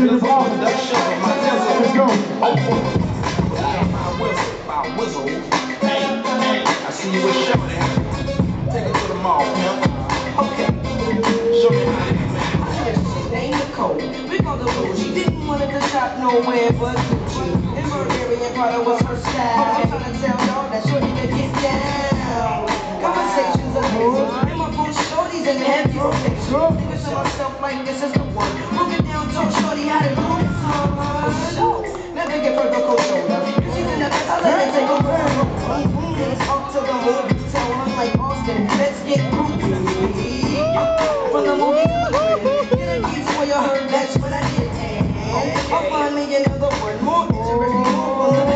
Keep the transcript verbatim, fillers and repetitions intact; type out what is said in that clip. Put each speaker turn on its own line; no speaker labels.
to the ball. Let's go.
I see you with Shorty. Take it to the mall, pimp. Okay. Show me how to get shit ain't Nicole. We go to Bougie. Didn't want to shop nowhere but Gucci. In Burberry and Prada was her style. I'm trying to tell y'all that Shorty can get down. Conversations are crazy. And my phone Shorty's in heavy rotation. Thinking to myself like this is the one. Moving down, told Shorty how to do this hard. Never get further cold shoulder. She's in the best, I let her take a whirl. It's up to the movie. Tell her like Austin, let's get groovy. From the movie to the crib. Get a piece for your heard, that's what I did. I'll find me another one more interesting move on the